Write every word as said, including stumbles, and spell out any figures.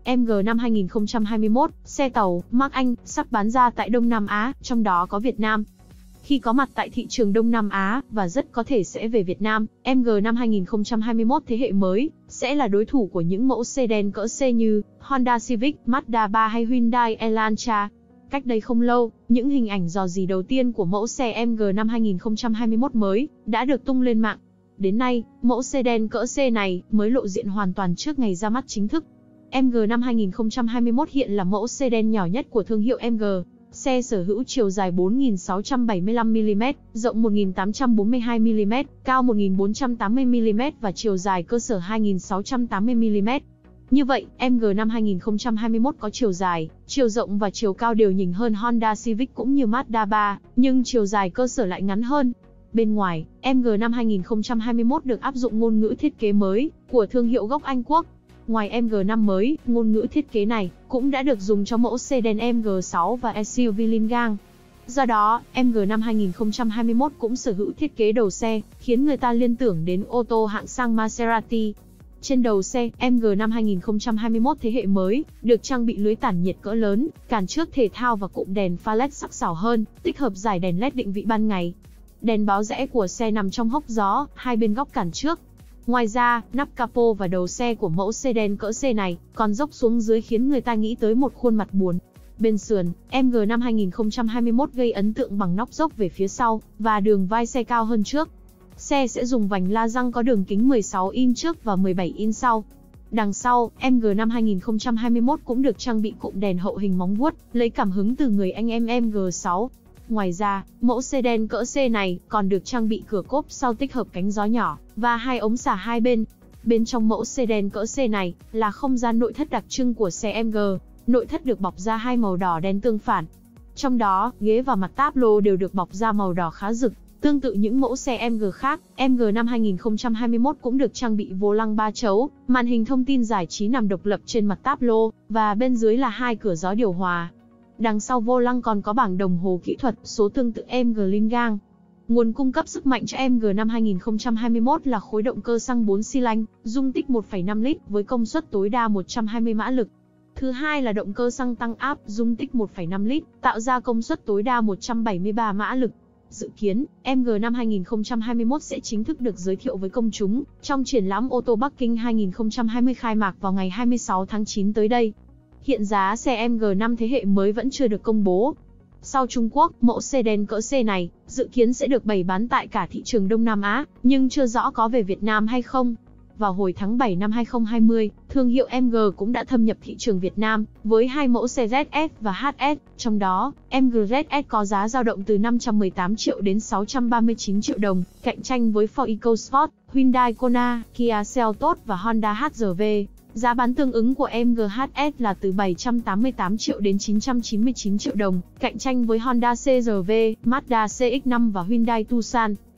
em giê năm hai nghìn không trăm hai mươi mốt, xe tàu Mark Anh sắp bán ra tại Đông Nam Á, trong đó có Việt Nam. Khi có mặt tại thị trường Đông Nam Á và rất có thể sẽ về Việt Nam, em giê năm hai nghìn không trăm hai mươi mốt thế hệ mới sẽ là đối thủ của những mẫu sedan cỡ C như Honda Civic, Mazda ba hay Hyundai Elantra. Cách đây không lâu, những hình ảnh rò rỉ đầu tiên của mẫu xe em giê năm hai nghìn không trăm hai mươi mốt mới đã được tung lên mạng. Đến nay, mẫu sedan cỡ C này mới lộ diện hoàn toàn trước ngày ra mắt chính thức. em giê năm hai nghìn không trăm hai mươi mốt hiện là mẫu sedan nhỏ nhất của thương hiệu em giê. Xe sở hữu chiều dài bốn nghìn sáu trăm bảy mươi lăm mi li mét, rộng một nghìn tám trăm bốn mươi hai mi li mét, cao một nghìn bốn trăm tám mươi mi li mét và chiều dài cơ sở hai nghìn sáu trăm tám mươi mi li mét. Như vậy, em giê năm hai nghìn không trăm hai mươi mốt có chiều dài, chiều rộng và chiều cao đều nhỉnh hơn Honda Civic cũng như Mazda ba, nhưng chiều dài cơ sở lại ngắn hơn. Bên ngoài, em giê năm hai nghìn không trăm hai mươi mốt được áp dụng ngôn ngữ thiết kế mới của thương hiệu gốc Anh Quốc. Ngoài em giê năm mới, ngôn ngữ thiết kế này cũng đã được dùng cho mẫu sedan em giê sáu và ét u vê Lingang. Do đó, em giê năm hai nghìn không trăm hai mươi mốt cũng sở hữu thiết kế đầu xe, khiến người ta liên tưởng đến ô tô hạng sang Maserati. Trên đầu xe, em giê năm hai nghìn không trăm hai mươi mốt thế hệ mới được trang bị lưới tản nhiệt cỡ lớn, cản trước thể thao và cụm đèn pha led sắc sảo hơn, tích hợp dải đèn led định vị ban ngày. Đèn báo rẽ của xe nằm trong hốc gió, hai bên góc cản trước. Ngoài ra, nắp capo và đầu xe của mẫu sedan cỡ C này còn dốc xuống dưới khiến người ta nghĩ tới một khuôn mặt buồn. Bên sườn, em giê năm hai nghìn không trăm hai mươi mốt gây ấn tượng bằng nóc dốc về phía sau và đường vai xe cao hơn trước. Xe sẽ dùng vành la răng có đường kính mười sáu inch trước và mười bảy inch sau. Đằng sau, em giê năm hai nghìn không trăm hai mươi mốt cũng được trang bị cụm đèn hậu hình móng vuốt, lấy cảm hứng từ người anh em em giê sáu. Ngoài ra, mẫu sedan cỡ C này còn được trang bị cửa cốp sau tích hợp cánh gió nhỏ và hai ống xả hai bên. Bên trong mẫu sedan cỡ C này là không gian nội thất đặc trưng của xe em giê. Nội thất được bọc da hai màu đỏ đen tương phản. Trong đó, ghế và mặt táp lô đều được bọc da màu đỏ khá rực. Tương tự những mẫu xe em giê khác, em giê năm hai nghìn không trăm hai mươi mốt cũng được trang bị vô lăng ba chấu, màn hình thông tin giải trí nằm độc lập trên mặt táp lô, và bên dưới là hai cửa gió điều hòa. Đằng sau vô lăng còn có bảng đồng hồ kỹ thuật, số tương tự em giê Lingang. Nguồn cung cấp sức mạnh cho em giê năm hai nghìn không trăm hai mươi mốt là khối động cơ xăng bốn xi lanh, dung tích một phẩy năm lít với công suất tối đa một trăm hai mươi mã lực. Thứ hai là động cơ xăng tăng áp, dung tích một phẩy năm lít, tạo ra công suất tối đa một trăm bảy mươi ba mã lực. Dự kiến, em giê năm hai nghìn không trăm hai mươi mốt sẽ chính thức được giới thiệu với công chúng trong triển lãm ô tô Bắc Kinh hai nghìn không trăm hai mươi khai mạc vào ngày hai mươi sáu tháng chín tới đây. Hiện giá xe em giê năm thế hệ mới vẫn chưa được công bố. Sau Trung Quốc, mẫu sedan cỡ C này dự kiến sẽ được bày bán tại cả thị trường Đông Nam Á, nhưng chưa rõ có về Việt Nam hay không. Vào hồi tháng bảy năm hai nghìn không trăm hai mươi, thương hiệu em giê cũng đã thâm nhập thị trường Việt Nam với hai mẫu xe Z S và H S, trong đó, em giê Z S có giá dao động từ năm trăm mười tám triệu đến sáu trăm ba mươi chín triệu đồng, cạnh tranh với Ford EcoSport, Hyundai Kona, Kia Seltos và Honda hát rờ vê. Giá bán tương ứng của em giê hát ét là từ bảy trăm tám mươi tám triệu đến chín trăm chín mươi chín triệu đồng, cạnh tranh với Honda xê rờ vê, Mazda C X năm và Hyundai Tucson.